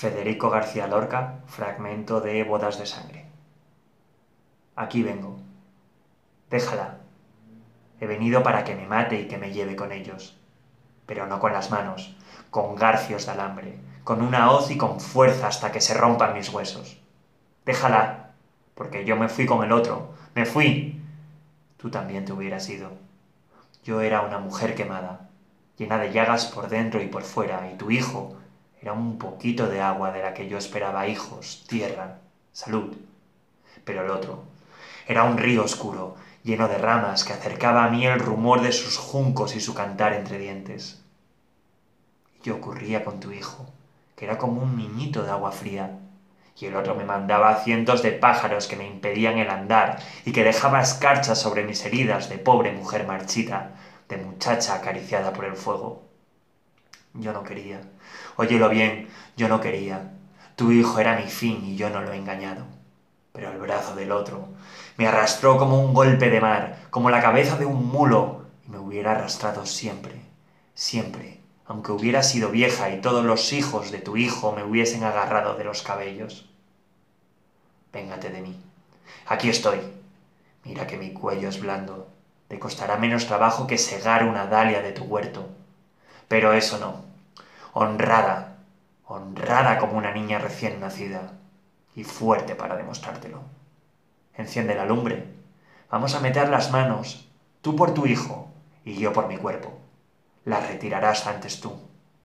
Federico García Lorca, fragmento de Bodas de sangre. Aquí vengo. Déjala. He venido para que me mate y que me lleve con ellos. Pero no con las manos, con garfios de alambre, con una hoz y con fuerza hasta que se rompan mis huesos. Déjala, porque yo me fui con el otro. ¡Me fui! Tú también te hubieras ido. Yo era una mujer quemada, llena de llagas por dentro y por fuera, y tu hijo era un poquito de agua de la que yo esperaba hijos, tierra, salud. Pero el otro era un río oscuro, lleno de ramas, que acercaba a mí el rumor de sus juncos y su cantar entre dientes. Y yo ocurría con tu hijo, que era como un niñito de agua fría, y el otro me mandaba cientos de pájaros que me impedían el andar y que dejaba escarchas sobre mis heridas de pobre mujer marchita, de muchacha acariciada por el fuego. Yo no quería. Óyelo bien, yo no quería. Tu hijo era mi fin y yo no lo he engañado. Pero el brazo del otro me arrastró como un golpe de mar, como la cabeza de un mulo, y me hubiera arrastrado siempre, siempre, aunque hubiera sido vieja y todos los hijos de tu hijo me hubiesen agarrado de los cabellos. Véngate de mí. Aquí estoy. Mira que mi cuello es blando. Te costará menos trabajo que segar una dalia de tu huerto. Pero eso no. Honrada, honrada como una niña recién nacida. Y fuerte para demostrártelo. Enciende la lumbre. Vamos a meter las manos, tú por tu hijo y yo por mi cuerpo. Las retirarás antes tú.